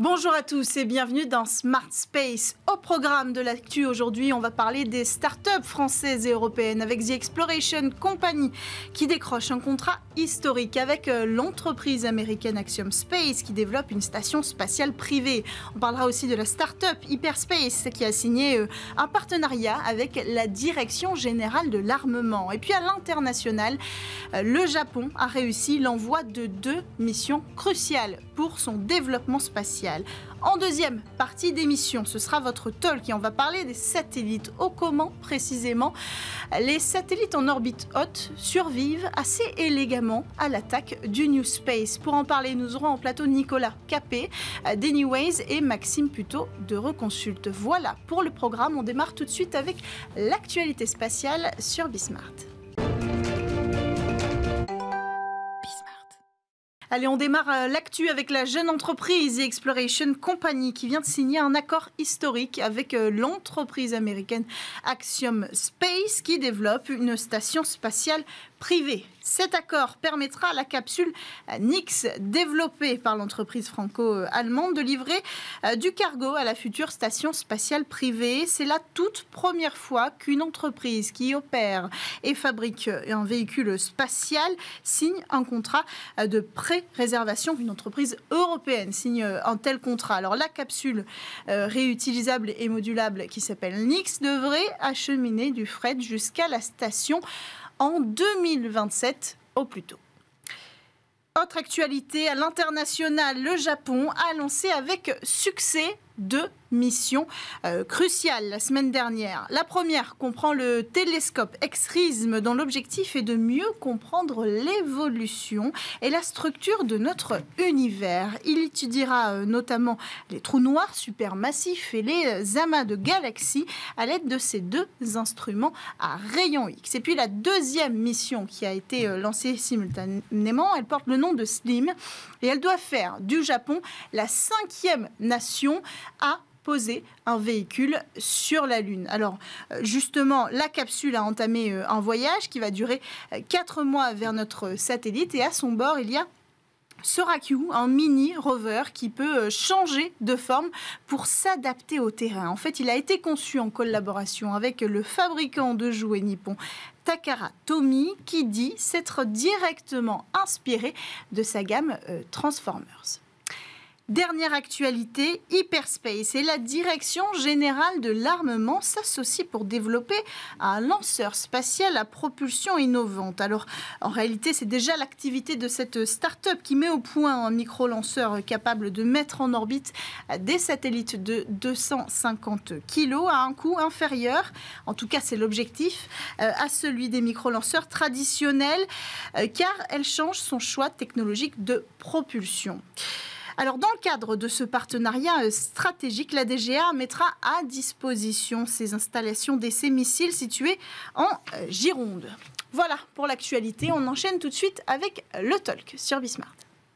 Bonjour à tous et bienvenue dans Smart Space. Au programme de l'actu aujourd'hui, on va parler des startups françaises et européennes avec The Exploration Company qui décroche un contrat historique avec l'entreprise américaine Axiom Space qui développe une station spatiale privée. On parlera aussi de la startup Hyperspace qui a signé un partenariat avec la Direction générale de l'armement. Et puis à l'international, le Japon a réussi l'envoi de 2 missions cruciales pour son développement spatial. En deuxième partie d'émission, ce sera votre talk et on va parler des satellites. Comment précisément les satellites en orbite haute survivent assez élégamment à l'attaque du New Space. Pour en parler, nous aurons en plateau Nicolas Capet d'Anyways et Maxime Puteaux d'Euroconsult. Voilà pour le programme. On démarre tout de suite avec l'actualité spatiale sur Bismart. Allez, on démarre l'actu avec la jeune entreprise The Exploration Company qui vient de signer un accord historique avec l'entreprise américaine Axiom Space qui développe une station spatiale privée. Cet accord permettra à la capsule Nyx, développée par l'entreprise franco-allemande, de livrer du cargo à la future station spatiale privée. C'est la toute première fois qu'une entreprise qui opère et fabrique un véhicule spatial signe un contrat de pré-réservation. Une entreprise européenne signe un tel contrat. Alors la capsule réutilisable et modulable qui s'appelle Nyx devrait acheminer du fret jusqu'à la station en 2027 au plus tôt. Autre actualité à l'international, le Japon a lancé avec succès 2 missions cruciales la semaine dernière. La première comprend le télescope X-RISM dont l'objectif est de mieux comprendre l'évolution et la structure de notre univers. Il étudiera notamment les trous noirs supermassifs et les amas de galaxies à l'aide de ces 2 instruments à rayons X. Et puis la deuxième mission qui a été lancée simultanément, elle porte le nom de SLIM et elle doit faire du Japon la 5e nation à poser un véhicule sur la Lune. Alors, justement, la capsule a entamé un voyage qui va durer 4 mois vers notre satellite et à son bord, il y a Soraku, un mini rover qui peut changer de forme pour s'adapter au terrain. En fait, il a été conçu en collaboration avec le fabricant de jouets nippon Takara Tomy, qui dit s'être directement inspiré de sa gamme Transformers. Dernière actualité, Hyperspace et la Direction générale de l'armement s'associent pour développer un lanceur spatial à propulsion innovante. Alors, en réalité, c'est déjà l'activité de cette start-up qui met au point un micro-lanceur capable de mettre en orbite des satellites de 250 kg à un coût inférieur, en tout cas c'est l'objectif, à celui des micro-lanceurs traditionnels, car elle change son choix technologique de propulsion. Alors, dans le cadre de ce partenariat stratégique, la DGA mettra à disposition ses installations d'essais missiles situées en Gironde. Voilà pour l'actualité. On enchaîne tout de suite avec le talk sur Bismart.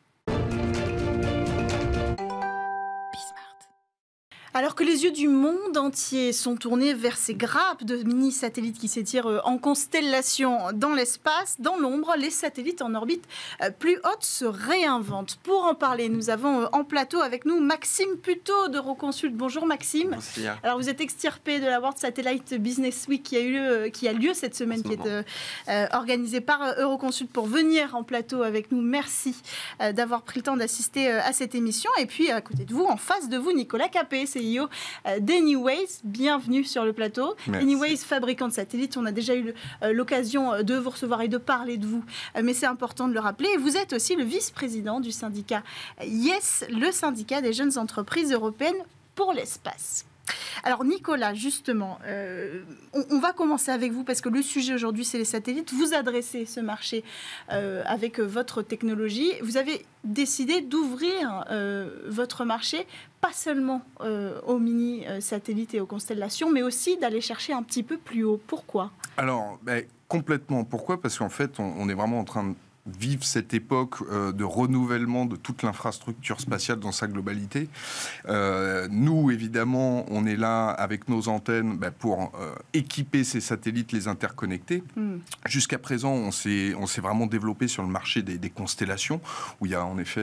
Alors que les yeux du monde entier sont tournés vers ces grappes de mini-satellites qui s'étirent en constellation dans l'espace, dans l'ombre, les satellites en orbite plus haute se réinventent. Pour en parler, nous avons en plateau avec nous Maxime Puteaux d'Euroconsult. Bonjour Maxime. Bonjour. Alors vous êtes extirpé de la World Satellite Business Week qui a lieu cette semaine, qui est organisée par Euroconsult pour venir en plateau avec nous. Merci d'avoir pris le temps d'assister à cette émission. Et puis à côté de vous, en face de vous, Nicolas Capet, CEO d'Anyways. Bienvenue sur le plateau. Merci. Anyways, fabricant de satellites, on a déjà eu l'occasion de vous recevoir et de parler de vous, mais c'est important de le rappeler. Vous êtes aussi le vice-président du syndicat YES, le syndicat des jeunes entreprises européennes pour l'espace. Alors Nicolas, justement, on va commencer avec vous parce que le sujet aujourd'hui c'est les satellites. Vous adressez ce marché avec votre technologie. Vous avez décidé d'ouvrir votre marché pas seulement aux mini-satellites et aux constellations, mais aussi d'aller chercher un petit peu plus haut. Pourquoi ? Alors, complètement. Pourquoi ? Parce qu'en fait, on est vraiment en train de vivre cette époque de renouvellement de toute l'infrastructure spatiale dans sa globalité. Nous, évidemment, on est là avec nos antennes pour équiper ces satellites, les interconnecter. Jusqu'à présent, on s'est vraiment développé sur le marché des constellations, où il y a en effet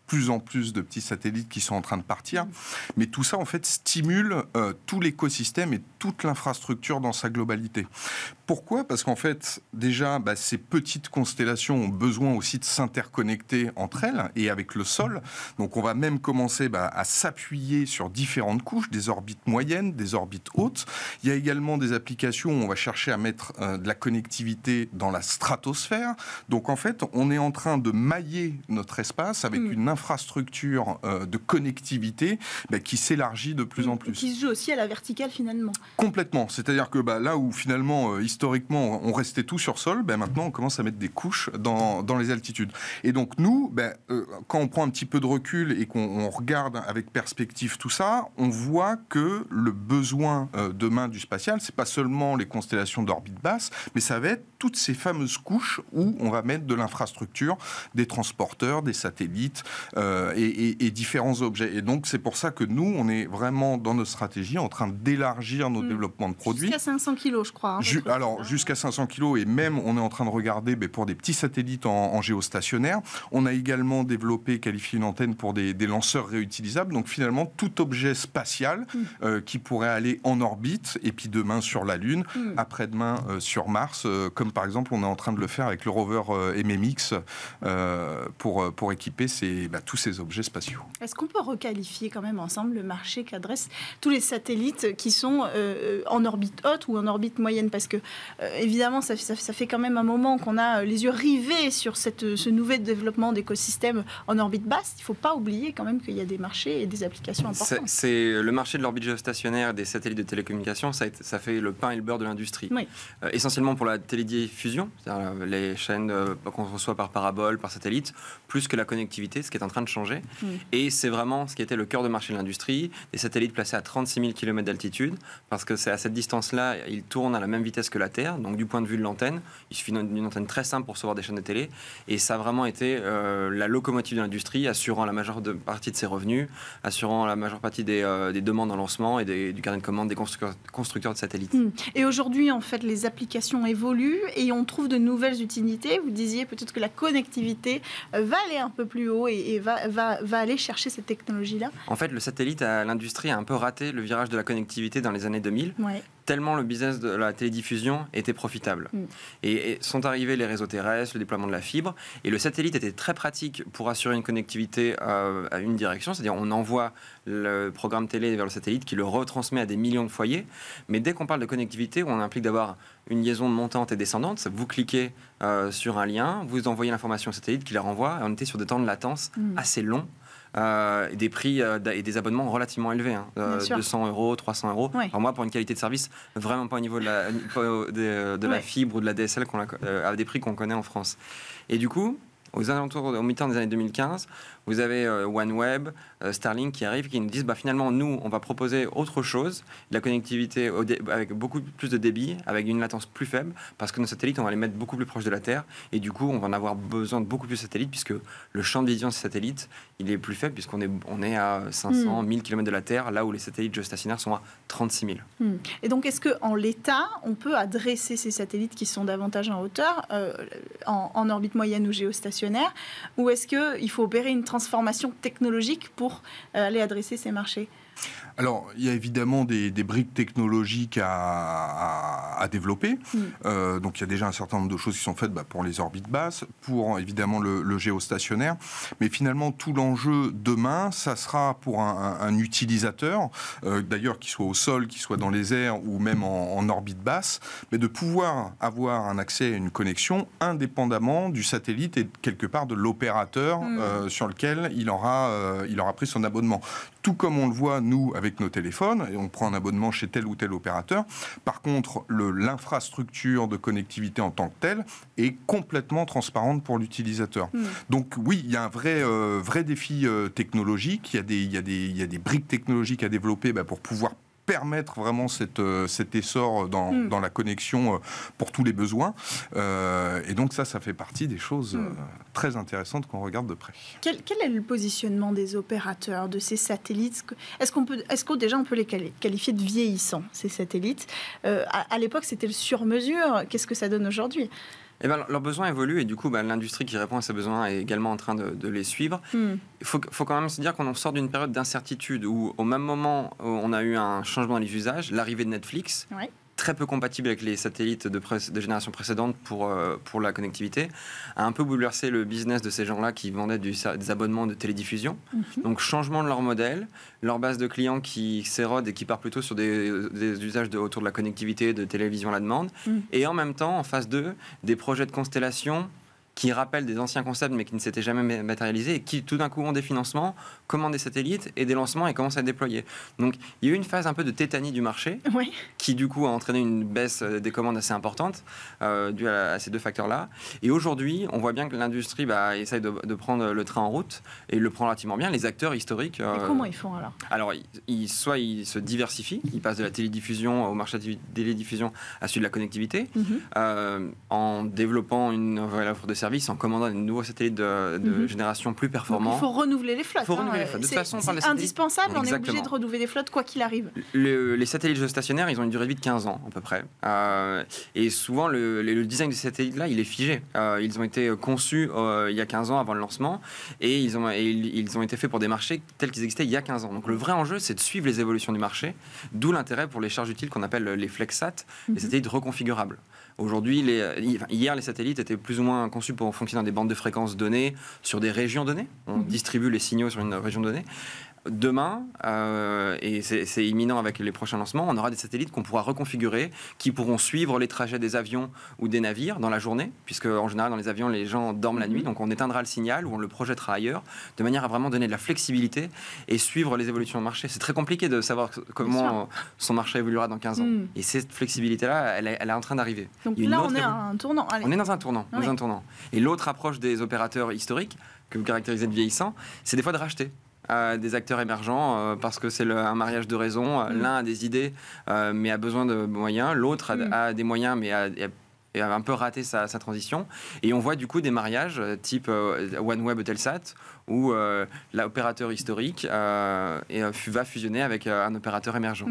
plus en plus de petits satellites qui sont en train de partir. Mais tout ça, en fait, stimule tout l'écosystème et toute l'infrastructure dans sa globalité. Pourquoi ? Parce qu'en fait, déjà, ces petites constellations ont besoin aussi de s'interconnecter entre elles et avec le sol. Donc, on va même commencer à s'appuyer sur différentes couches, des orbites moyennes, des orbites hautes. Il y a également des applications où on va chercher à mettre de la connectivité dans la stratosphère. Donc, en fait, on est en train de mailler notre espace avec une infrastructure de connectivité qui s'élargit de plus en plus. Qui se joue aussi à la verticale, finalement. Complètement. C'est-à-dire que là où, finalement, historiquement, on restait tout sur sol, maintenant, on commence à mettre des couches dans les altitudes. Et donc, nous, quand on prend un petit peu de recul et qu'on regarde avec perspective tout ça, on voit que le besoin demain du spatial, c'est pas seulement les constellations d'orbite basse, mais ça va être toutes ces fameuses couches où on va mettre de l'infrastructure, des transporteurs, des satellites et différents objets. Et donc, c'est pour ça que nous, on est vraiment dans notre stratégie en train d'élargir nos développements de produits. Jusqu'à 500 kilos, je crois. Alors, jusqu'à 500 kilos, et même, on est en train de regarder pour des petits satellites en géostationnaire. On a également développé, qualifié une antenne pour des lanceurs réutilisables. Donc, finalement, tout objet spatial qui pourrait aller en orbite, et puis demain sur la Lune, après-demain sur Mars, comme par exemple, on est en train de le faire avec le rover MMX pour équiper tous ces objets spatiaux. Est-ce qu'on peut requalifier quand même ensemble le marché qu'adressent tous les satellites qui sont en orbite haute ou en orbite moyenne ? Parce que, évidemment, ça fait quand même un moment qu'on a les yeux rivés sur ce nouvel développement d'écosystèmes en orbite basse. Il ne faut pas oublier quand même qu'il y a des marchés et des applications importantes. C'est le marché de l'orbite géostationnaire des satellites de télécommunications, ça fait le pain et le beurre de l'industrie. Oui. Essentiellement pour la télédiffusion, c'est-à-dire les chaînes qu'on reçoit par parabole, par satellite, plus que la connectivité, ce qui est en train de changer. Et c'est vraiment ce qui était le cœur de marché de l'industrie, des satellites placés à 36 000 km d'altitude, parce que c'est à cette distance-là, ils tournent à la même vitesse que la Terre, donc du point de vue de l'antenne, il suffit d'une antenne très simple pour recevoir des chaînes de télé, et ça a vraiment été la locomotive de l'industrie, assurant la majeure partie de ses revenus, assurant la majeure partie des demandes en lancement et du carnet de commandes des constructeurs de satellites. Et aujourd'hui, en fait, les applications évoluent et on trouve de nouvelles utilités. Vous disiez peut-être que la connectivité va aller un peu plus haut et va aller chercher cette technologie-là. En fait, le satellite, l'industrie a un peu raté le virage de la connectivité dans les années 2000. Ouais. Tellement le business de la télédiffusion était profitable. Et sont arrivés les réseaux terrestres, le déploiement de la fibre, et le satellite était très pratique pour assurer une connectivité à une direction, c'est-à-dire on envoie le programme télé vers le satellite qui le retransmet à des millions de foyers, mais dès qu'on parle de connectivité, on implique d'avoir une liaison montante et descendante, vous cliquez sur un lien, vous envoyez l'information au satellite qui la renvoie, et on était sur des temps de latence assez longs. Des prix et des abonnements relativement élevés, 200 €, 300 €. Ouais. Alors moi, pour une qualité de service vraiment pas au niveau de la fibre ou de la DSL à des prix qu'on connaît en France. Et du coup, au mi-temps des années 2015, vous avez OneWeb, Starlink qui arrivent, qui nous disent finalement, nous, on va proposer autre chose, de la connectivité avec beaucoup plus de débit, avec une latence plus faible, parce que nos satellites, on va les mettre beaucoup plus proches de la Terre, et du coup, on va en avoir besoin de beaucoup plus de satellites, puisque le champ de vision de ces satellites, il est plus faible, puisqu'on est à 500, 1000 km de la Terre, là où les satellites géostationnaires sont à 36 000. Et donc, est-ce qu'en l'état, on peut adresser ces satellites qui sont davantage en hauteur, en orbite moyenne ou géostationnaire, ou est-ce qu'il faut opérer une transformation technologique pour aller adresser ces marchés ? Alors, il y a évidemment des briques technologiques à développer. Donc, il y a déjà un certain nombre de choses qui sont faites pour les orbites basses, pour évidemment le géostationnaire. Mais finalement, tout l'enjeu demain, ça sera pour un utilisateur, d'ailleurs, qu'il soit au sol, qu'il soit dans les airs ou même en orbite basse, mais de pouvoir avoir un accès à une connexion indépendamment du satellite et quelque part de l'opérateur sur lequel il aura pris son abonnement. Tout comme on le voit, nous, avec nos téléphones, et on prend un abonnement chez tel ou tel opérateur. Par contre, l'infrastructure de connectivité en tant que telle est complètement transparente pour l'utilisateur. Donc oui, il y a un vrai défi technologique, il y a des briques technologiques à développer pour pouvoir permettre vraiment cet essor dans la connexion pour tous les besoins. Et donc ça fait partie des choses très intéressantes qu'on regarde de près. Quel est le positionnement des opérateurs de ces satellites ? Est-ce qu'on déjà on peut les qualifier de vieillissants, ces satellites ? À l'époque, c'était le sur-mesure. Qu'est-ce que ça donne aujourd'hui ? Eh ben, leurs besoins évoluent et du coup, l'industrie qui répond à ces besoins est également en train de les suivre. Il faut quand même se dire qu'on sort d'une période d'incertitude où, au même moment où on a eu un changement dans les usages, l'arrivée de Netflix, très peu compatible avec les satellites de génération précédente pour la connectivité, a un peu bouleversé le business de ces gens-là qui vendaient des abonnements de télédiffusion. Donc changement de leur modèle, leur base de clients qui s'érode et qui part plutôt sur des usages autour de la connectivité, de télévision à la demande. Et en même temps, en phase 2, des projets de constellation qui rappellent des anciens concepts mais qui ne s'étaient jamais matérialisés et qui tout d'un coup ont des financements, commandent des satellites et des lancements et commencent à déployer. Donc il y a eu une phase un peu de tétanie du marché qui du coup a entraîné une baisse des commandes assez importante due à ces deux facteurs-là. Et aujourd'hui, on voit bien que l'industrie essaye de prendre le train en route et le prend relativement bien. Les acteurs historiques... Et comment ils font alors ? Alors, soit ils se diversifient, ils passent de la télédiffusion au marché de la télédiffusion à celui de la connectivité, en développant une offre de service, en commandant des nouveaux satellites de génération plus performants. Donc, il faut renouveler les flottes. De toute façon, c'est indispensable, on est obligé de renouveler les flottes quoi qu'il arrive. Les satellites géostationnaires, ils ont une durée de vie de 15 ans à peu près. Et souvent, le design de ces satellites-là, il est figé. Ils ont été conçus il y a 15 ans avant le lancement et ils ont été faits pour des marchés tels qu'ils existaient il y a 15 ans. Donc le vrai enjeu, c'est de suivre les évolutions du marché, d'où l'intérêt pour les charges utiles qu'on appelle les FlexSat, les satellites reconfigurables. Aujourd'hui, hier, les satellites étaient plus ou moins conçus pour fonctionner dans des bandes de fréquences données, sur des régions données. On distribue les signaux sur une région donnée. Demain, et c'est imminent avec les prochains lancements, on aura des satellites qu'on pourra reconfigurer, qui pourront suivre les trajets des avions ou des navires dans la journée, puisque en général dans les avions les gens dorment la nuit, donc on éteindra le signal ou on le projettera ailleurs, de manière à vraiment donner de la flexibilité et suivre les évolutions du marché. C'est très compliqué de savoir comment son marché évoluera dans 15 ans. Et cette flexibilité-là, elle est en train d'arriver. Donc là, on est à un tournant. On est dans un tournant. Et l'autre approche des opérateurs historiques, que vous caractérisez de vieillissants, c'est des fois de racheter des acteurs émergents parce que c'est un mariage de raisons. L'un a des idées mais a besoin de moyens, l'autre a des moyens mais a un peu raté sa transition. Et on voit du coup des mariages type OneWeb Eutelsat où l'opérateur historique va fusionner avec un opérateur émergent.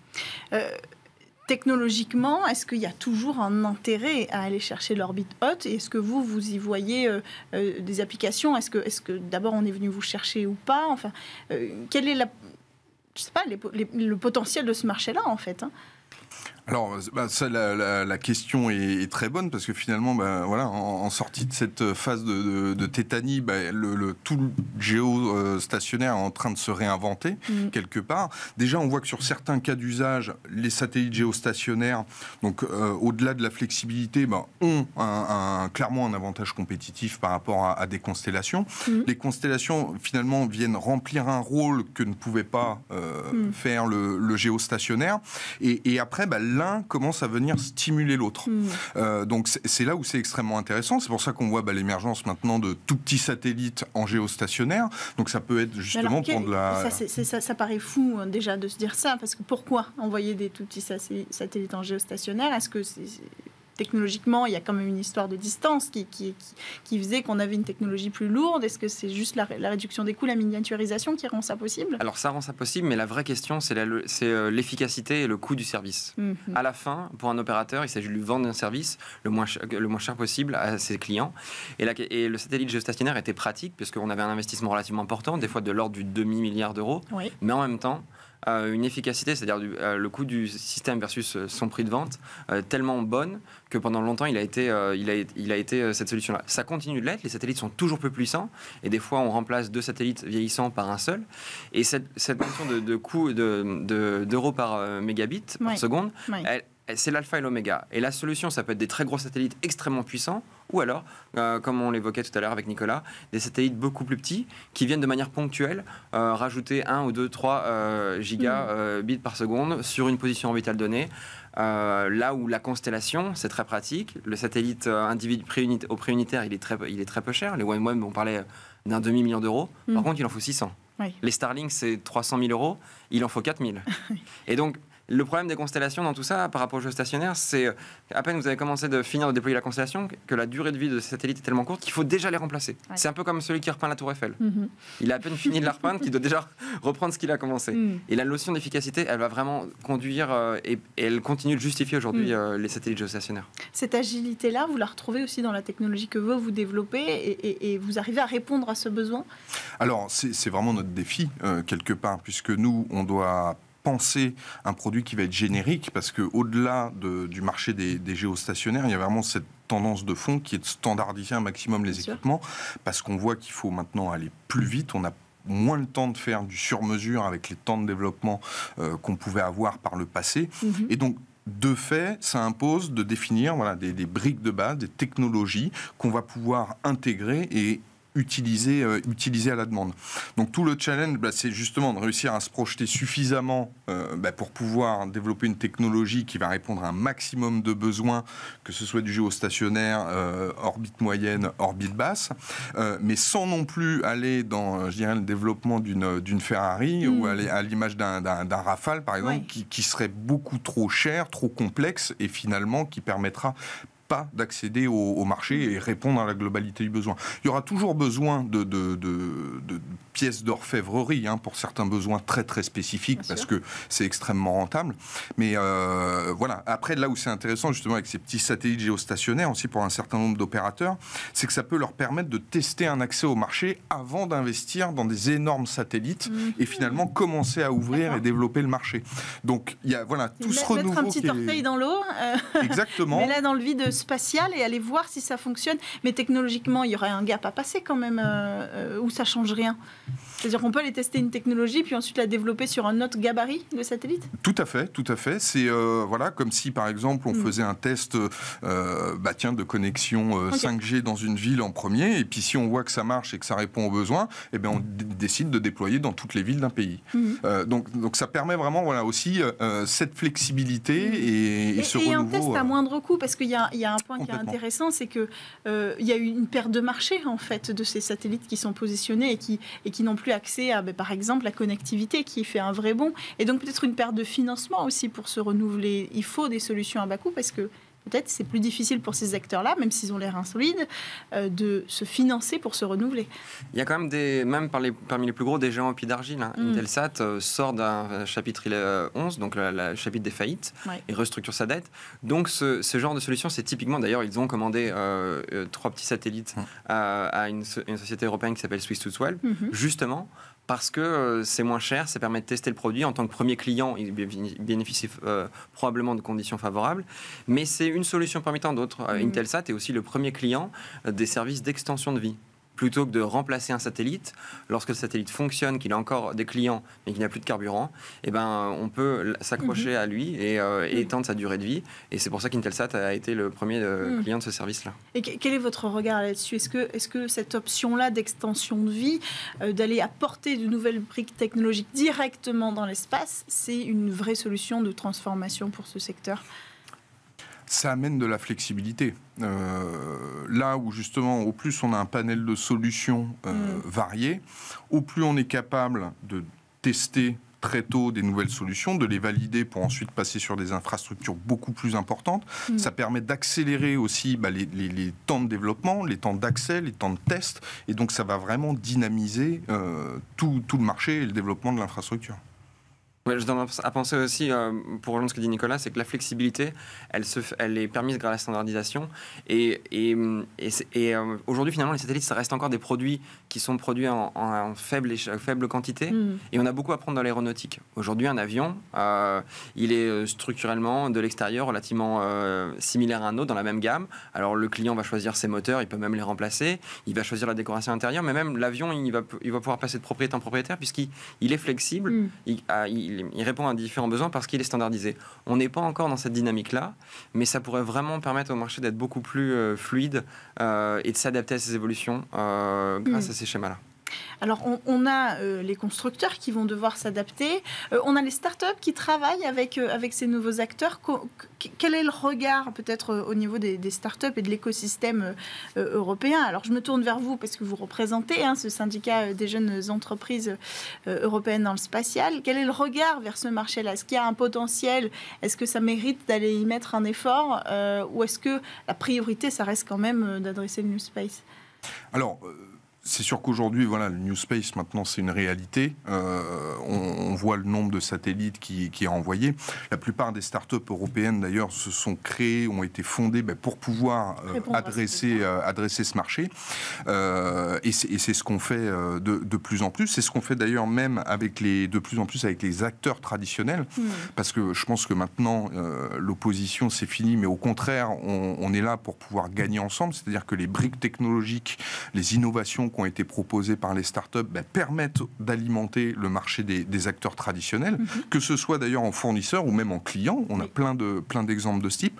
Technologiquement, est-ce qu'il y a toujours un intérêt à aller chercher l'orbite haute ? Et est-ce que vous y voyez des applications ? Est-ce que d'abord on est venu vous chercher ou pas ? Enfin, quel est le potentiel de ce marché-là en fait, hein ? Alors, la question est très bonne parce que finalement, en sortie de cette phase de tétanie, tout le géostationnaire est en train de se réinventer quelque part. Déjà, on voit que sur certains cas d'usage, les satellites géostationnaires, donc au-delà de la flexibilité, ont clairement un avantage compétitif par rapport à des constellations. Les constellations, finalement, viennent remplir un rôle que ne pouvait pas faire le géostationnaire. Et après, l'un commence à venir stimuler l'autre. Donc c'est là où c'est extrêmement intéressant. C'est pour ça qu'on voit l'émergence maintenant de tout petits satellites en géostationnaire. Donc ça peut être justement pour de la... Ça paraît fou déjà de se dire ça, parce que pourquoi envoyer des tout petits satellites en géostationnaire ? Est-ce que technologiquement, il y a quand même une histoire de distance qui faisait qu'on avait une technologie plus lourde. Est-ce que c'est juste la réduction des coûts, la miniaturisation qui rend ça possible ? Alors ça rend ça possible, mais la vraie question, c'est l'efficacité et le coût du service. À la fin, pour un opérateur, il s'agit de lui vendre un service le moins cher possible à ses clients. Et le satellite géostationnaire était pratique, puisqu'on avait un investissement relativement important, des fois de l'ordre du demi-milliard d'euros, mais en même temps, une efficacité, c'est-à-dire le coût du système versus son prix de vente, tellement bonne que pendant longtemps, il a été cette solution-là. Ça continue de l'être, les satellites sont toujours plus puissants, et des fois, on remplace 2 satellites vieillissants par un seul. Et cette notion de coût d'euros par mégabit par seconde, c'est l'alpha et l'oméga. Et la solution, ça peut être des très gros satellites extrêmement puissants, ou alors, comme on l'évoquait tout à l'heure avec Nicolas, des satellites beaucoup plus petits qui viennent de manière ponctuelle rajouter 1 ou 2, 3 gigabits par seconde sur une position orbitale donnée. Là où la constellation, c'est très pratique. Le satellite au prix unitaire, il est très peu cher. Les OneWeb, on parlait d'un demi-million d'euros. Par contre, il en faut 600. Les Starlink, c'est 300 000 euros. Il en faut 4 000. Et donc, Le problème des constellations dans tout ça, par rapport aux géostationnaires, c'est à peine vous avez commencé de finir de déployer la constellation, que la durée de vie de ces satellites est tellement courte qu'il faut déjà les remplacer. Ouais. C'est un peu comme celui qui repeint la Tour Eiffel. Il a à peine fini de la repeindre qu'il doit déjà reprendre ce qu'il a commencé. Et la notion d'efficacité, elle va vraiment conduire et elle continue de justifier aujourd'hui les satellites géostationnaires. Cette agilité-là, vous la retrouvez aussi dans la technologie que vous développez et vous arrivez à répondre à ce besoin? Alors, c'est vraiment notre défi, quelque part, puisque nous, on doit penser un produit qui va être générique, parce qu'au-delà du marché des géostationnaires, il y a vraiment cette tendance de fond qui est de standardiser un maximum les équipements, parce qu'on voit qu'il faut maintenant aller plus vite, on a moins le temps de faire du sur-mesure avec les temps de développement qu'on pouvait avoir par le passé, et donc de fait, ça impose de définir des briques de base, des technologies qu'on va pouvoir intégrer et utiliser à la demande. Donc tout le challenge, c'est justement de réussir à se projeter suffisamment pour pouvoir développer une technologie qui va répondre à un maximum de besoins, que ce soit du géostationnaire, orbite moyenne, orbite basse, mais sans non plus aller dans, je dirais, le développement d'une Ferrari ou aller à l'image d'un Rafale, par exemple, qui serait beaucoup trop cher, trop complexe et finalement qui permettra pas d'accéder au marché et répondre à la globalité du besoin. Il y aura toujours besoin de pièces d'orfèvrerie pour certains besoins très très spécifiques, bien parce sûr. Que c'est extrêmement rentable. Mais voilà. Après, là où c'est intéressant justement avec ces petits satellites géostationnaires aussi pour un certain nombre d'opérateurs, c'est que ça peut leur permettre de tester un accès au marché avant d'investir dans des énormes satellites et finalement commencer à ouvrir et développer le marché. Donc il y a tout ce renouveau. Mettre un petit orteil dans l'eau. Exactement. Mais là dans le vide spatial et aller voir si ça fonctionne. Mais technologiquement, il y aurait un gap à passer quand même où ça change rien. C'est-à-dire qu'on peut aller tester une technologie puis ensuite la développer sur un autre gabarit de satellite. Tout à fait, tout à fait. C'est comme si par exemple on faisait un test de connexion 5G dans une ville en premier, et puis si on voit que ça marche et que ça répond aux besoins, on décide de déployer dans toutes les villes d'un pays. Donc ça permet vraiment aussi cette flexibilité et ce renouveau. Et un test à moindre coût, parce qu'il y a un point qui est intéressant, c'est que il y a eu une perte de marché en fait de ces satellites qui sont positionnés et qui n'ont plus accès à, par exemple, la connectivité qui fait un vrai bond. Et donc peut-être une perte de financement aussi pour se renouveler. Il faut des solutions à bas coût parce que peut-être c'est plus difficile pour ces acteurs-là, même s'ils ont l'air insolides, de se financer pour se renouveler. Il y a quand même parmi les plus gros, des géants au pied d'argile. Intelsat sort d'un chapitre 11, donc le chapitre des faillites, et restructure sa dette. Donc ce genre de solution, c'est typiquement, d'ailleurs, ils ont commandé 3 petits satellites à une société européenne qui s'appelle Swiss212, justement, parce que c'est moins cher, ça permet de tester le produit. En tant que premier client, il bénéficie probablement de conditions favorables. Mais c'est une solution parmi tant d'autres. Intelsat est aussi le premier client des services d'extension de vie. Plutôt que de remplacer un satellite, lorsque le satellite fonctionne, qu'il a encore des clients, mais qu'il n'a plus de carburant, on peut s'accrocher à lui et étendre sa durée de vie. Et c'est pour ça qu'Intelsat a été le premier client de ce service-là. Et quel est votre regard là-dessus ? Est-ce que cette option-là d'extension de vie, d'aller apporter de nouvelles briques technologiques directement dans l'espace, c'est une vraie solution de transformation pour ce secteur ? Ça amène de la flexibilité. Là où justement, au plus on a un panel de solutions variées, au plus on est capable de tester très tôt des nouvelles solutions, de les valider pour ensuite passer sur des infrastructures beaucoup plus importantes. Ça permet d'accélérer aussi les temps de développement, les temps d'accès, les temps de test, et donc ça va vraiment dynamiser tout le marché et le développement de l'infrastructure. Ouais, je tendance à penser aussi, pour rejoindre ce que dit Nicolas, c'est que la flexibilité, elle est permise grâce à la standardisation. Et aujourd'hui, finalement, les satellites, ça reste encore des produits qui sont produits en faible quantité. Et on a beaucoup à apprendre dans l'aéronautique. Aujourd'hui, un avion, il est structurellement, de l'extérieur, relativement similaire à un autre, dans la même gamme. Alors, le client va choisir ses moteurs, il peut même les remplacer. Il va choisir la décoration intérieure. Mais même l'avion, il va pouvoir passer de propriété en propriétaire, puisqu'il est flexible. Il répond à différents besoins parce qu'il est standardisé. On n'est pas encore dans cette dynamique-là, mais ça pourrait vraiment permettre au marché d'être beaucoup plus fluide et de s'adapter à ces évolutions grâce à ces schémas-là. Alors, on a les constructeurs qui vont devoir s'adapter. On a les startups qui travaillent avec ces nouveaux acteurs. Quel est le regard, peut-être, au niveau des startups et de l'écosystème européen? Alors, je me tourne vers vous parce que vous représentez ce syndicat des jeunes entreprises européennes dans le spatial. Quel est le regard vers ce marché-là? Est-ce qu'il y a un potentiel? Est-ce que ça mérite d'aller y mettre un effort? Ou est-ce que la priorité, ça reste quand même d'adresser le New Space? Alors, c'est sûr qu'aujourd'hui, voilà, le New Space, maintenant, c'est une réalité. On voit le nombre de satellites qui est envoyé. La plupart des startups européennes, d'ailleurs, se sont créées, ont été fondées pour pouvoir adresser ce marché. Et c'est ce qu'on fait de plus en plus. C'est ce qu'on fait d'ailleurs même de plus en plus avec les acteurs traditionnels. Parce que je pense que maintenant, l'opposition, c'est fini. Mais au contraire, on est là pour pouvoir gagner ensemble. C'est-à-dire que les briques technologiques, les innovations qui ont été proposées par les startups permettent d'alimenter le marché des acteurs traditionnels, que ce soit d'ailleurs en fournisseurs ou même en clients. On a plein d'exemples de ce type.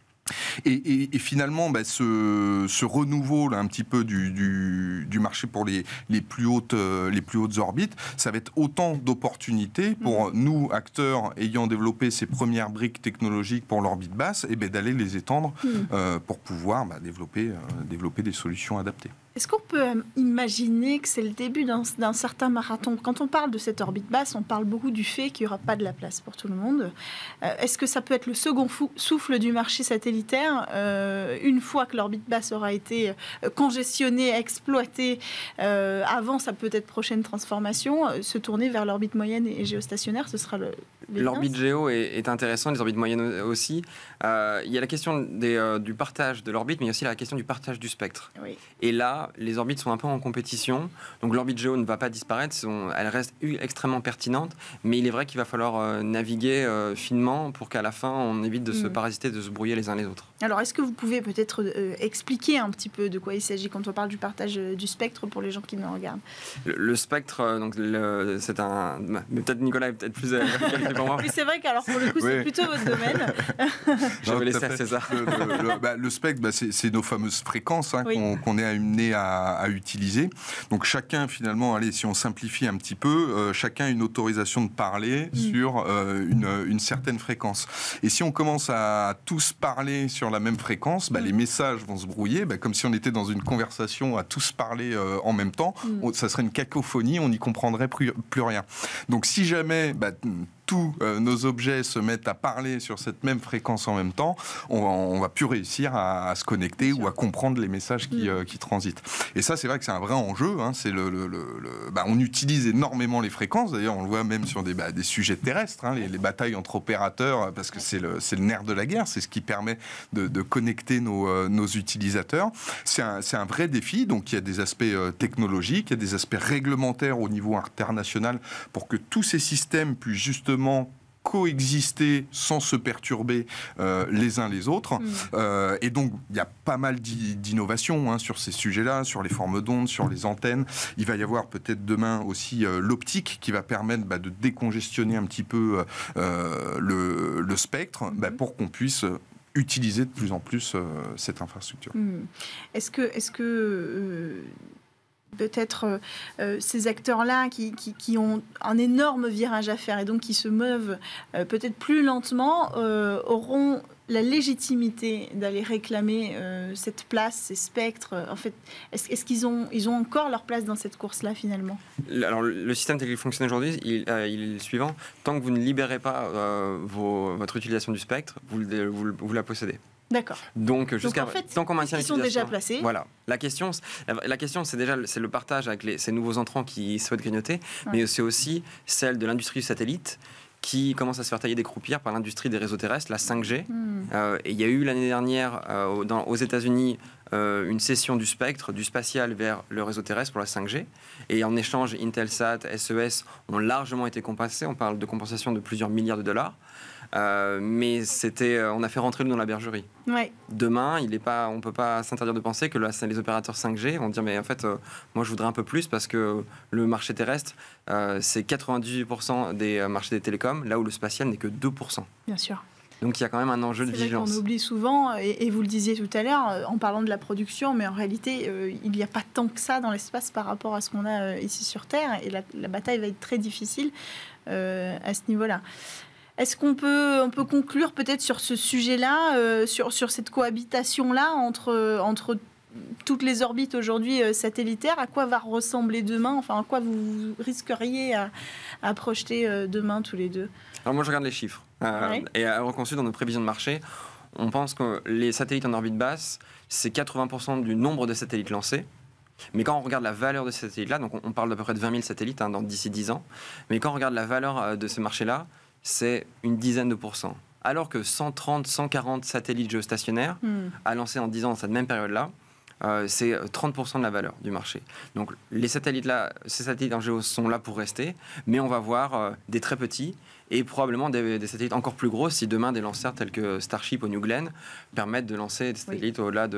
Et finalement, ce renouveau là, un petit peu du marché pour les plus hautes orbites, ça va être autant d'opportunités pour nous, acteurs ayant développé ces premières briques technologiques pour l'orbite basse, et d'aller les étendre pour pouvoir développer des solutions adaptées. Est-ce qu'on peut imaginer que c'est le début d'un certain marathon? Quand on parle de cette orbite basse, on parle beaucoup du fait qu'il n'y aura pas de la place pour tout le monde. Est-ce que ça peut être le second souffle du marché satellitaire une fois que l'orbite basse aura été congestionnée, exploitée, avant sa peut-être prochaine transformation, se tourner vers l'orbite moyenne et géostationnaire? Ce sera l'orbite géo est intéressante, les orbites moyennes aussi. Il y a la question du partage de l'orbite, mais il y a aussi la question du partage du spectre. Oui. Et là, les orbites sont un peu en compétition. Donc l'orbite géo ne va pas disparaître, elle reste extrêmement pertinente, mais il est vrai qu'il va falloir naviguer finement pour qu'à la fin, on évite de se parasiter, de se brouiller les uns les autres. Alors, est-ce que vous pouvez peut-être expliquer un petit peu de quoi il s'agit quand on parle du partage du spectre pour les gens qui nous regardent? Le spectre, c'est un... Mais peut-être Nicolas est peut-être plus qualifié pour moi. Oui, c'est vrai qu'alors pour le coup, c'est plutôt votre domaine. Je vais laisser à César. Le spectre, c'est nos fameuses fréquences qu'on est amené à utiliser. Donc chacun, finalement, allez, si on simplifie un petit peu, chacun a une autorisation de parler sur une certaine fréquence. Et si on commence à tous parler sur la même fréquence, les messages vont se brouiller, comme si on était dans une conversation à tous parler en même temps. Ça serait une cacophonie, on n'y comprendrait plus rien. Donc si jamais tous nos objets se mettent à parler sur cette même fréquence en même temps, on va plus réussir à se connecter ou à comprendre les messages qui transitent. Et ça, c'est vrai que c'est un vrai enjeu. C'est on utilise énormément les fréquences. D'ailleurs, on le voit même sur des sujets terrestres, les batailles entre opérateurs, parce que c'est le nerf de la guerre. C'est ce qui permet de connecter nos utilisateurs. C'est un vrai défi. Donc, il y a des aspects technologiques, il y a des aspects réglementaires au niveau international pour que tous ces systèmes puissent justement coexister sans se perturber les uns les autres. Et donc, il y a pas mal d'innovations sur ces sujets-là, sur les formes d'ondes, sur les antennes. Il va y avoir peut-être demain aussi l'optique qui va permettre de décongestionner un petit peu le spectre pour qu'on puisse utiliser de plus en plus cette infrastructure. Est-ce que peut-être ces acteurs-là qui ont un énorme virage à faire et donc qui se meuvent peut-être plus lentement auront la légitimité d'aller réclamer cette place, ces spectres? En fait, est-ce qu'ils ont encore leur place dans cette course-là finalement? Alors, le système tel qu'il fonctionne aujourd'hui, il est le suivant. Tant que vous ne libérez pas votre utilisation du spectre, vous la possédez. D'accord. Donc tant qu'on maintient ils sont déjà placés. Voilà. La question, c'est le partage avec ces nouveaux entrants qui souhaitent grignoter, mais c'est aussi celle de l'industrie du satellite qui commence à se faire tailler des croupières par l'industrie des réseaux terrestres, la 5G. Et il y a eu l'année dernière aux États-Unis une cession du spectre, du spatial vers le réseau terrestre pour la 5G. Et en échange, Intelsat, SES ont largement été compensés. On parle de compensation de plusieurs milliards de dollars. Mais on a fait rentrer le dans la bergerie. Ouais. Demain, on ne peut pas s'interdire de penser que les opérateurs 5G vont dire mais en fait, moi je voudrais un peu plus parce que le marché terrestre, c'est 98% des marchés des télécoms, là où le spatial n'est que 2%. Bien sûr. Donc il y a quand même un enjeu de vigilance. On oublie souvent, et vous le disiez tout à l'heure, en parlant de la production, mais en réalité, il n'y a pas tant que ça dans l'espace par rapport à ce qu'on a ici sur Terre, et la bataille va être très difficile à ce niveau-là. Est-ce qu'on peut conclure peut-être sur ce sujet-là, sur cette cohabitation-là entre toutes les orbites aujourd'hui satellitaires? À quoi va ressembler demain? Enfin, à quoi vous risqueriez à projeter demain tous les deux? Alors moi, je regarde les chiffres. Et à Euroconsul, dans nos prévisions de marché, on pense que les satellites en orbite basse, c'est 80% du nombre de satellites lancés. Mais quand on regarde la valeur de ces satellites-là, donc on parle d'à peu près de 20 000 satellites d'ici 10 ans, mais quand on regarde la valeur de ce marché-là, c'est une dizaine de pourcents. Alors que 130, 140 satellites géostationnaires à lancer en 10 ans dans cette même période-là, c'est 30% de la valeur du marché. Donc ces satellites en géo sont là pour rester, mais on va voir des très petits et probablement des satellites encore plus gros si demain des lanceurs tels que Starship ou New Glenn permettent de lancer des satellites au-delà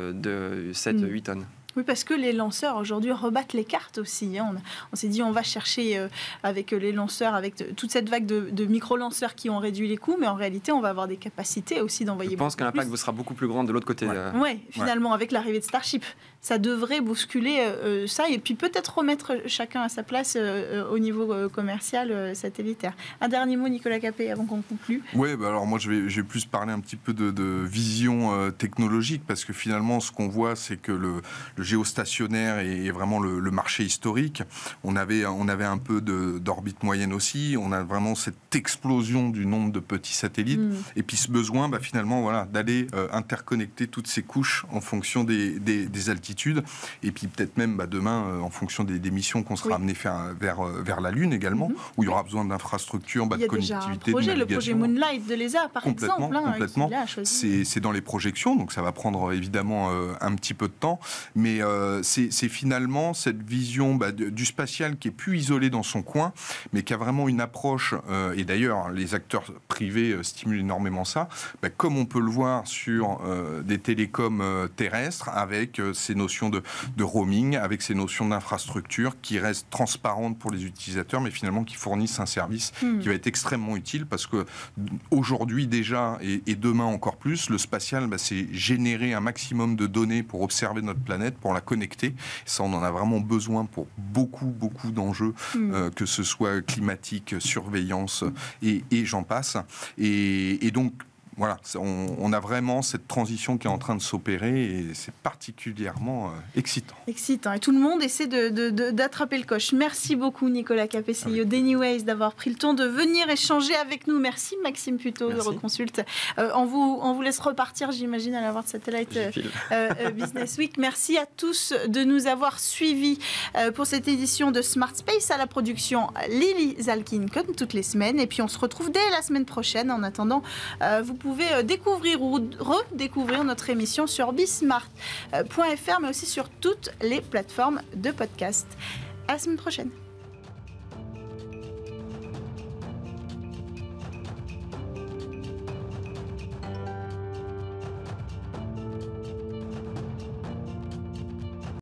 de 7-8 tonnes. Oui, parce que les lanceurs aujourd'hui rebattent les cartes aussi. On s'est dit on va chercher avec les lanceurs, avec toute cette vague de micro-lanceurs qui ont réduit les coûts, mais en réalité on va avoir des capacités aussi d'envoyer. Je pense que l'impact sera beaucoup plus grand de l'autre côté. Oui, finalement avec l'arrivée de Starship, ça devrait bousculer ça et puis peut-être remettre chacun à sa place au niveau commercial satellitaire. Un dernier mot, Nicolas Capet, avant qu'on conclue. Oui, alors moi je vais plus parler un petit peu de vision technologique, parce que finalement ce qu'on voit, c'est que le géostationnaire est vraiment le marché historique. On avait un peu d'orbite moyenne aussi. On a vraiment cette explosion du nombre de petits satellites. Et puis ce besoin, finalement, d'aller interconnecter toutes ces couches en fonction des altitudes. Et puis peut-être même demain, en fonction des missions qu'on sera amené vers la Lune également, où il y aura besoin d'infrastructures, de connectivité, de navigation. Le projet Moonlight de l'ESA, par exemple. Complètement. C'est dans les projections, donc ça va prendre évidemment un petit peu de temps. Mais c'est finalement cette vision du spatial qui est plus isolé dans son coin, mais qui a vraiment une approche, et d'ailleurs les acteurs privés stimulent énormément ça, comme on peut le voir sur des télécoms terrestres, avec ces notions de roaming, avec ces notions d'infrastructure qui restent transparentes pour les utilisateurs, mais finalement qui fournissent un service qui va être extrêmement utile, parce que aujourd'hui déjà, et demain encore plus, le spatial, c'est générer un maximum de données pour observer notre planète, pour la connecter. Ça, on en a vraiment besoin pour beaucoup d'enjeux, que ce soit climatique, surveillance, et j'en passe. Et donc, voilà, on a vraiment cette transition qui est en train de s'opérer, et c'est particulièrement excitant. Excitant, et tout le monde essaie d'attraper le coche. Merci beaucoup Nicolas Capet, CEO d'Anyways, d'avoir pris le temps de venir échanger avec nous. Merci Maxime Puteaux de Euroconsul. On vous laisse repartir, j'imagine, à la World Satellite Business Week. Merci à tous de nous avoir suivis pour cette édition de Smart Space. À la production, Lily Zalkin, comme toutes les semaines. Et puis on se retrouve dès la semaine prochaine. En attendant, vous pouvez découvrir ou redécouvrir notre émission sur bismart.fr, mais aussi sur toutes les plateformes de podcast. À la semaine prochaine.